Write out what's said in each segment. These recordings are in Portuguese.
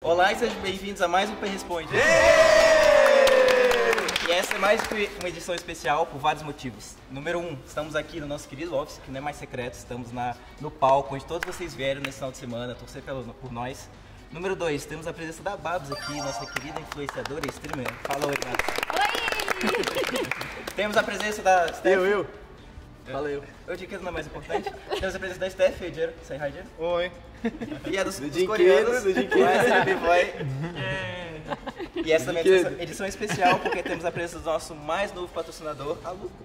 Olá e sejam bem-vindos a mais um Pen Responde. E essa é mais uma edição especial por vários motivos. Número 1, estamos aqui no nosso querido office, que não é mais secreto, estamos no palco, onde todos vocês vieram nesse final de semana, torcer por nós. Número 2, temos a presença da Babs aqui, nossa querida influenciadora e streamer. Fala oi, Babs. Oi! Temos a presença da Steph. Eu. Fala eu. O Dinquedo não é mais importante. Temos a presença da Steph, e Jero. Say hi, Jero. Oi. E a dos coreanos, do B-Boy. E essa também é uma edição especial, porque temos a presença do nosso mais novo patrocinador, a Luco.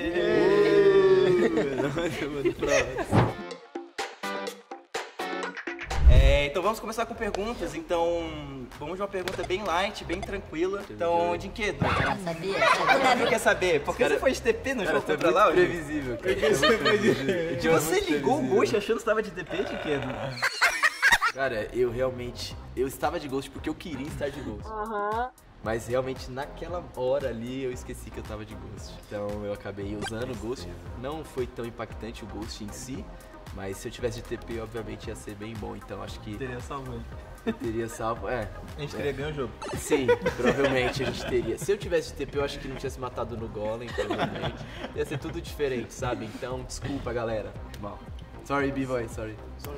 Então vamos começar com perguntas. Então, vamos de uma pergunta bem light, bem tranquila. Então, Dinquedo, Sabia? quer saber? Por que você foi de TP no jogo contra lá? Previsível, cara. Você ligou o Ghost achando que estava de TP, Dinquedo? Cara, eu estava de Ghost porque eu queria estar de Ghost. Mas realmente naquela hora ali eu esqueci que eu tava de Ghost. Então eu acabei usando o Ghost. Não foi tão impactante o Ghost em si, mas se eu tivesse de TP, obviamente ia ser bem bom. Então acho que Teria salvo ele. eu teria salvo. A gente teria ganho o jogo. Sim, provavelmente a gente teria. Se eu tivesse de TP, eu acho que não tinha se matado no Golem, provavelmente. Ia ser tudo diferente, sabe? Então, desculpa, galera. Mal. Sorry, B-Boy, sorry.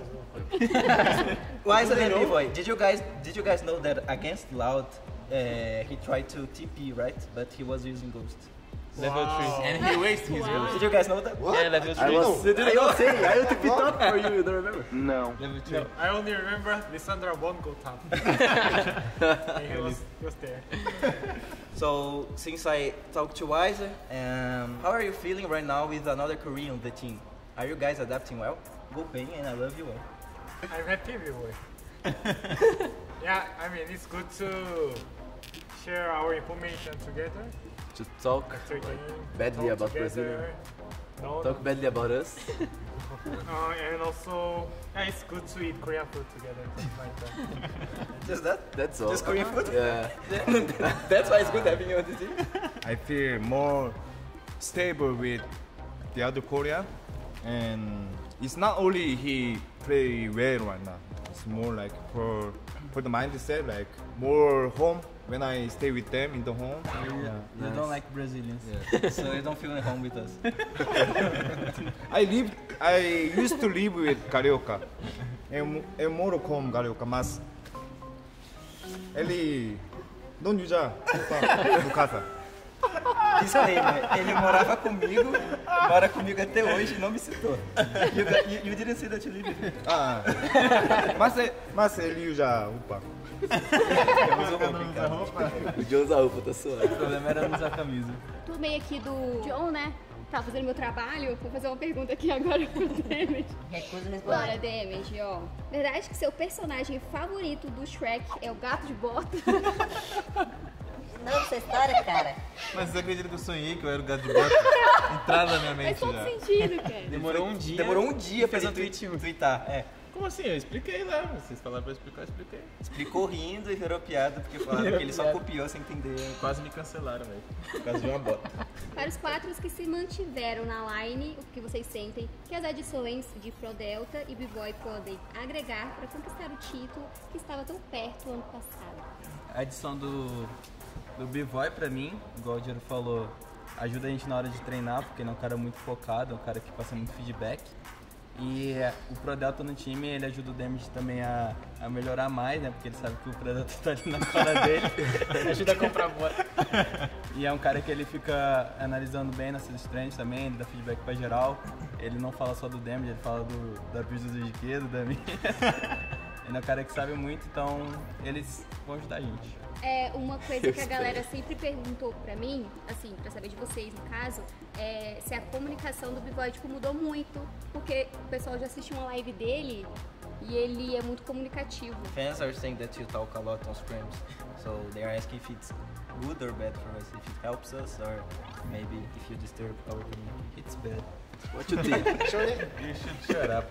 Wise and B-Boy, did you guys know that against Loud, he tried to TP, right? But he was using Ghost. Level 3. And he wasted his ghost. Did you guys know that? What? Yeah, level 3. I was saying, I will TP top for you don't remember? No. Level 3. No, I only remember Lissandra won't go top. And he was there. So, since I talked to Wiser, how are you feeling right now with another Korean on the team? Are you guys adapting well? Go Pen and I love you all. I'm happy with it. Yeah, I mean, it's good to share our information together. To talk After game, badly talk about together. No, talk badly about us. and also, yeah, it's good to eat Korean food together, something like that. Just that? That's all. Just Korean food? Yeah. That's why it's good having you on the team. I feel more stable with the other Korea, and it's not only he play well right now. It's more like for the mindset, like more home when I stay with them in the home. You don't like Brazilians, so you don't feel at home with us. I used to live with Carioca. Eu moro com Carioca, mas ele não usa roupa no casa. Disclaimer, ele mora comigo até hoje e não me citou. You didn't say that you live with me. Mas ele usa roupa. O John usa roupa, tá suave. O problema era não usar camisa. Turmei aqui do John, né? Tava fazendo meu trabalho, vou fazer uma pergunta aqui agora pro Damage. Bora, Damage, ó. Verdade que seu personagem favorito do Shrek é o gato de bota? Não, essa história, cara. Mas você acredita que eu sonhei que eu era o gato de bota? Entrada na minha mente Faz todo já. sentido, cara. Demorou um dia. Demorou um dia pra fez ele tweetar. Como assim? Eu expliquei lá. Vocês falaram pra eu explicar, eu expliquei. Explicou rindo e virou piada porque falaram que ele só copiou sem entender. Quase me cancelaram, velho. Por causa de uma bota. Para os 4 que se mantiveram na line, o que vocês sentem que as adições de Pro Delta e B-Boy podem agregar para conquistar o título que estava tão perto ano passado? A adição do B-Boy pra mim, igual o Jero falou, ajuda a gente na hora de treinar, porque ele é um cara muito focado, é um cara que passa muito feedback. E o Pro Delta no time, ele ajuda o Damage também a melhorar mais, né? Porque ele sabe que o Pro Delta tá ali na cara dele. Ajuda a comprar bota. E é um cara que ele fica analisando bem nas seus treinos também, ele dá feedback pra geral. Ele não fala só do Damage, ele fala da build do Dinquedo, da minha. Ele é um cara que sabe muito, então eles vão ajudar a gente. É uma coisa que a galera sempre perguntou pra mim, assim, pra saber de vocês no caso, é se a comunicação do B-Boy tipo, mudou muito, porque o pessoal já assistiu uma live dele e ele é muito comunicativo. Fans are saying that you talk a lot on scrims, so they are asking if it's good or bad for us, if it helps us or maybe if you disturb our community. It's bad. What you think? You should shut up.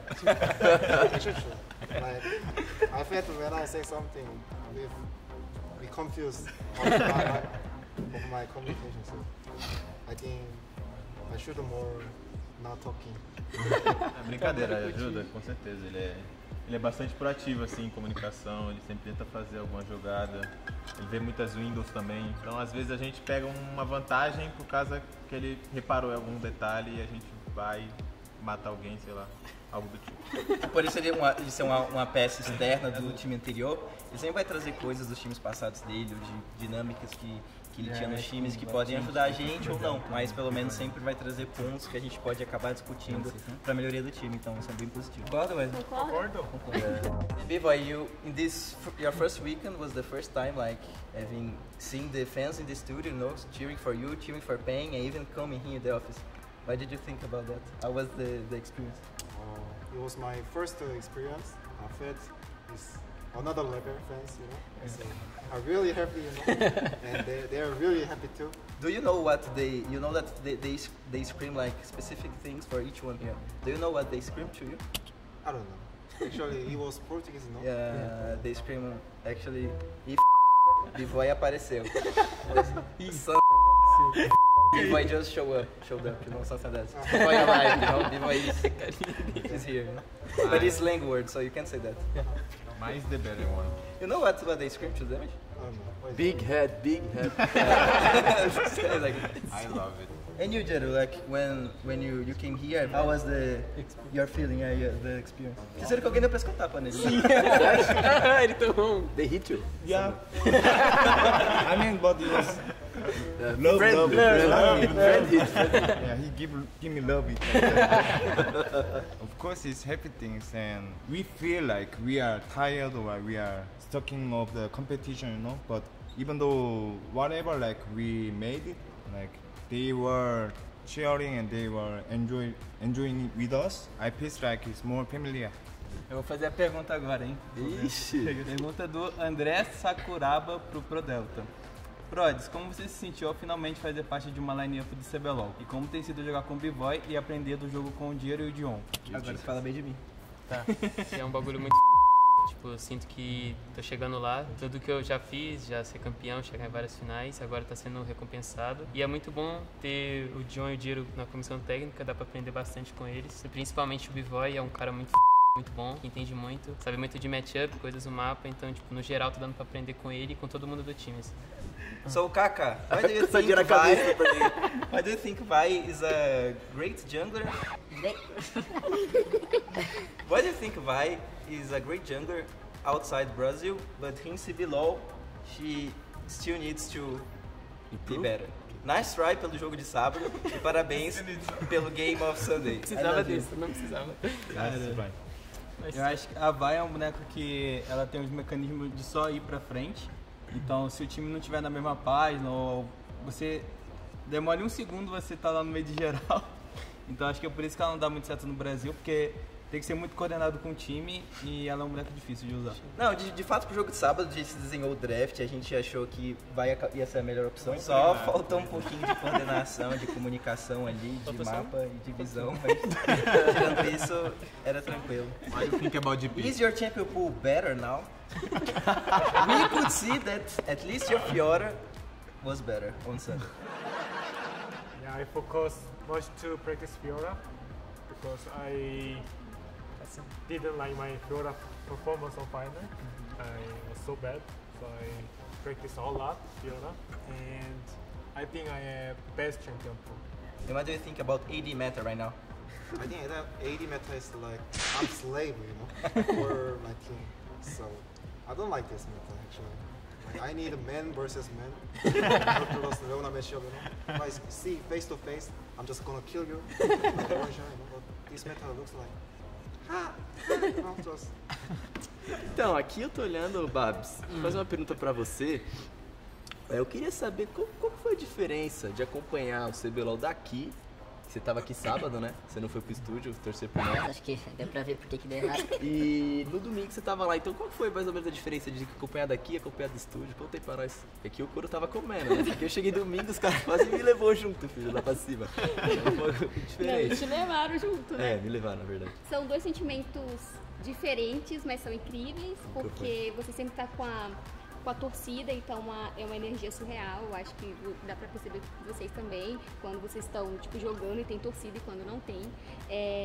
Like, I felt when I say something, we confused of my communication. So I think I should more not talking. É brincadeira, ajuda, com certeza. Ele Ele é bastante proativo assim em comunicação, ele sempre tenta fazer alguma jogada. Ele vê muitas windows também. Então às vezes a gente pega uma vantagem por causa que ele reparou em algum detalhe e a gente vai matar alguém, sei lá, algo do tipo. Por isso ele ser uma peça externa do time anterior, ele sempre vai trazer coisas dos times passados dele, ou de dinâmicas que ele tinha nos times que podem ajudar a gente ou não, mas pelo menos sempre vai trazer pontos que a gente pode acabar discutindo para a melhoria do time, então isso é bem positivo. Concorda, Wesley? Concordo. Bivoy, your first weekend was the first time like seeing the fans in the studio, you know, cheering for you, cheering for Peng, and even coming here in the office. What did you think about that? How was the experience? It was my first experience. Fed is another level fans, you know. So I'm really happy, you know, and they are really happy too. Do you know what you know that they scream like specific things for each one here? Do you know what they scream to you? I don't know. Actually, it was Portuguese, no? Yeah, they scream actually if Bivoy apareceu. Bivoy just showed up, you know, something like that. Bivoy alive, you know, Bivoy is here, you know. But it's slang word, so you can't say that. Mais the better one. You know what they scream to them? I don't know. Big head, big head. Like, I love it. and you, Jeru, like when you came here, how was your feeling, the experience? Fizeram que alguém deu pra escutar, panela. Ele tomou um. They hit you? Yeah. I mean, but it was love. Friend hit. Yeah, he give me love. Of course, it's happy things, and we feel like we are tired or we are stuck in of the competition, you know. But even though whatever like we made it, like they were cheering and they were enjoying it with us, I feel like it's more familiar. Eu vou fazer a pergunta agora, hein? Ixi. Pergunta do André Sakuraba pro ProDelta. Prods, como você se sentiu ao finalmente fazer parte de uma line-up do CBLOL? E como tem sido jogar com o Bivoy e aprender do jogo com o Diero e o Dion? Agora você fala bem de mim. Tá, é um bagulho muito tipo, eu sinto que tô chegando lá, tudo que eu já fiz, já ser campeão, chegar em várias finais, agora tá sendo recompensado. E é muito bom ter o Dion e o Diero na comissão técnica, dá pra aprender bastante com eles. Principalmente o Bivoy é um cara muito bom, que entende muito, sabe muito de matchup, coisas no mapa, então, tipo, no geral tô dando pra aprender com ele e com todo mundo do time. Assim. So, Kaka, why do you think Vi is a great jungler? Why do you think Vi is a great jungler outside Brazil, but in CBLOL she still needs to be better? Nice try pelo jogo de sábado e parabéns pelo Game of Sunday. Precisava disso, não precisava. Cara, eu acho que a Vi é um boneco que ela tem os mecanismos de só ir pra frente. Então, se o time não estiver na mesma página, ou você demora um segundo, você tá lá no meio de geral. Então, acho que é por isso que ela não dá muito certo no Brasil, porque tem que ser muito coordenado com o time e ela é um boneco difícil de usar. Não, de fato, pro jogo de sábado, a gente desenhou o draft, a gente achou que ia ser a melhor opção. Só faltou um pouquinho de coordenação, de comunicação ali, de mapa e de visão, mas tirando isso, era tranquilo. Why do you think about GP? Is your champion pool better now? We could see that at least your Fiora was better on Sunday. Yeah, I focus much to practice Fiora because I didn't like my Fiora performance on final. I was so bad, so I practiced a lot Fiora, and I think I have best champion pool. And what do you think about AD meta right now? I think AD meta is like I'm slave, you know, for my team. So I don't like this meta actually. Like, I need a man versus man. If I see face to face, I'm just gonna kill you. Like, but this meta looks like. Just... Então, aqui eu tô olhando, Babs, vou fazer uma pergunta pra você. Eu queria saber como foi a diferença de acompanhar o CBLOL daqui. Você tava aqui sábado, né? Você não foi pro estúdio torcer por nós. Acho que deu pra ver por que deu errado. E no domingo você tava lá, então qual foi mais ou menos a diferença de acompanhar daqui e acompanhar do estúdio? Conta aí pra nós. Aqui o couro tava comendo, né? Aqui eu cheguei domingo, os caras quase me levou junto, filho, lá pra cima. Foi um pouco diferente. Não, te levaram junto, né? É, me levaram, na verdade. São dois sentimentos diferentes, mas são incríveis, porque você sempre tá com a torcida, então é uma energia surreal. Eu acho que dá pra perceber vocês também, quando vocês estão tipo, jogando e tem torcida e quando não tem.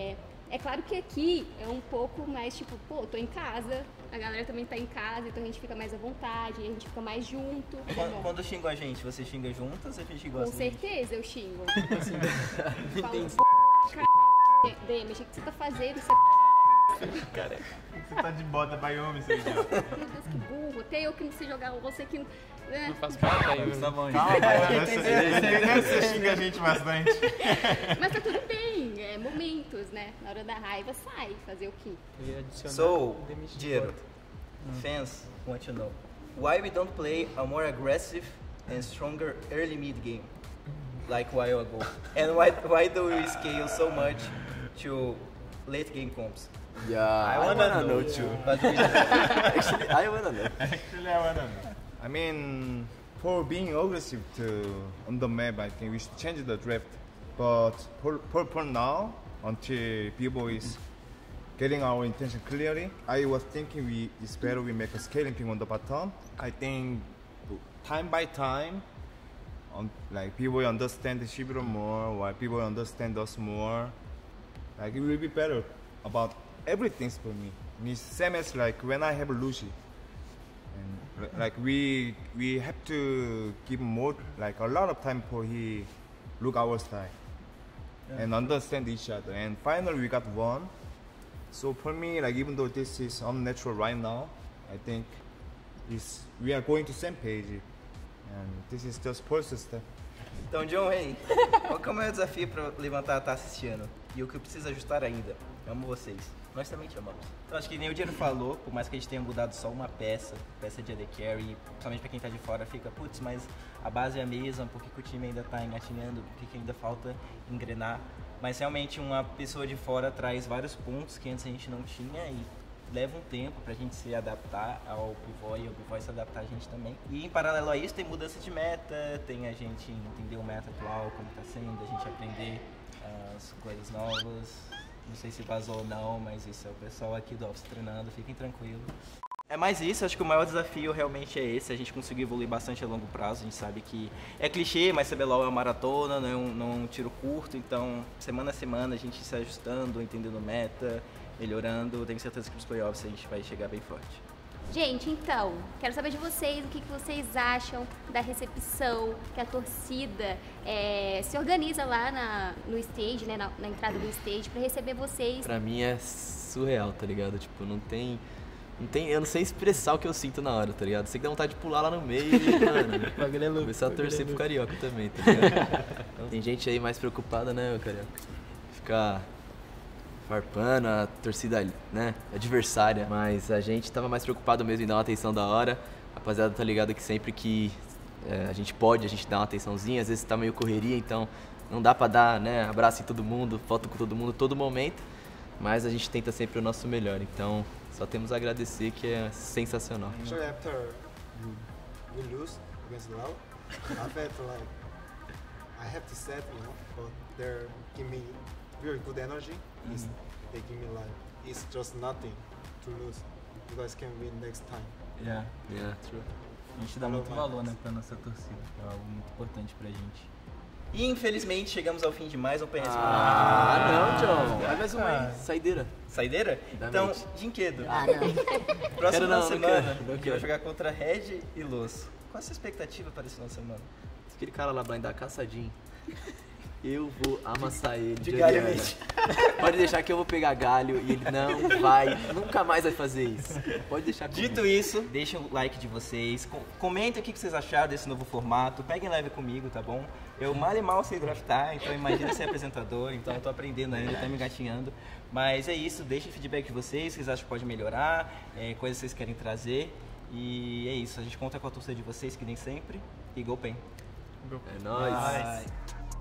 É claro que aqui é um pouco mais tipo, pô, tô em casa, a galera também tá em casa, então a gente fica mais à vontade, a gente fica mais junto. Quando xingam a gente, você xinga juntas ou a gente gosta? Com certeza eu xingo. Entendi. Demi, o que você tá fazendo? Cara, você tá de bota Wyoming, seu idiota. Meu Deus, que burro. Até eu que não sei jogar, você que... Não faço parte da Wyoming. Tá bom, calma, você xinga a gente bastante. Mas tá tudo bem, é momentos, né? Na hora da raiva sai, fazer o quê? So, Jiro, fans want to know, why we don't play a more aggressive and stronger early mid game, like a while ago? And why do we scale so much to late game comps? Yeah, I wanna know too. Actually, I wanna know. I mean, for being aggressive on the map, I think we should change the draft. But for now, until B-Boy is getting our intention clearly, I was thinking it's better we make a scaling ping on the bottom. I think time by time, like B-Boy understand the Shibiro more, while B-Boy understand us more. Like it will be better about everything for me. It's same as like when I have Lucy. And like we have to give more, like a lot of time for he look our style and understand each other. And finally we got one. So for me, like even though this is unnatural right now, I think we are going to same page, and this is just first step. Então, John, hey, qual que é o maior desafio para levantar a taça esse ano? E o que eu preciso ajustar ainda? Amo vocês. Nós também te amamos. Então, acho que nem o Diego falou, por mais que a gente tenha mudado só uma peça de AD Carry, principalmente para quem tá de fora, fica, putz, mas a base é a mesma, por que o time ainda tá engatinhando, por que ainda falta engrenar? Mas realmente uma pessoa de fora traz vários pontos que antes a gente não tinha e leva um tempo pra gente se adaptar ao pivô e o pivô se adaptar a gente também. E em paralelo a isso tem mudança de meta, tem a gente entender o meta atual, como tá sendo, a gente aprender as coisas novas. Não sei se vazou ou não, mas isso é o pessoal aqui do Office treinando, fiquem tranquilos. É mais isso, acho que o maior desafio realmente é esse, a gente conseguir evoluir bastante a longo prazo, a gente sabe que é clichê, mas CBLOL é uma maratona, não é um tiro curto, então semana a semana a gente se ajustando, entendendo meta, melhorando, tenho certeza que nos playoffs a gente vai chegar bem forte. Gente, então, quero saber de vocês, o que vocês acham da recepção, que a torcida se organiza lá no stage, né, na entrada do stage, pra receber vocês. Pra mim é surreal, tá ligado? Tipo, não tem, eu não sei expressar o que eu sinto na hora, tá ligado? Sei que dá vontade de pular lá no meio e, mano, começar a torcer pro Carioca também, tá ligado? Então, tem gente aí mais preocupada, né, Carioca? Ficar farpando a torcida, né, adversária, mas a gente tava mais preocupado mesmo em dar uma atenção da hora. A rapaziada tá ligado que sempre que a gente pode, a gente dá uma atençãozinha, às vezes tá meio correria, então não dá pra dar, né, abraço em todo mundo, foto com todo mundo, todo momento, mas a gente tenta sempre o nosso melhor, então só temos a agradecer, que é sensacional. Actually, after we lose against Lao, I felt like I have to set, but they're giving me very good energy. They give me like it's just nothing to lose. You guys can win next time. Yeah, true. A gente dá muito valor, né, pra nossa torcida, é algo muito importante pra gente. E infelizmente chegamos ao fim de mais um PNS. Não, John. Vai mais uma saideira. Saideira? Então, Dinquedo. Não. Próximo final de semana, a gente vai jogar contra Red e Los. Qual a sua expectativa para esse final de semana? Se aquele cara lá blindar caçadinho, eu vou amassar ele. De galho mesmo. Pode deixar que eu vou pegar galho e ele nunca mais vai fazer isso. Pode deixar comigo. Dito isso, deixem o like de vocês, comentem o que vocês acharam desse novo formato, peguem leve comigo, tá bom? Eu mal e mal sei draftar, então imagina ser apresentador, então eu tô aprendendo ainda, tá me engatinhando. Mas é isso, deixem feedback de vocês acham que pode melhorar, coisas que vocês querem trazer. E é isso, a gente conta com a torcida de vocês, que nem sempre, e Go Pen. É nóis.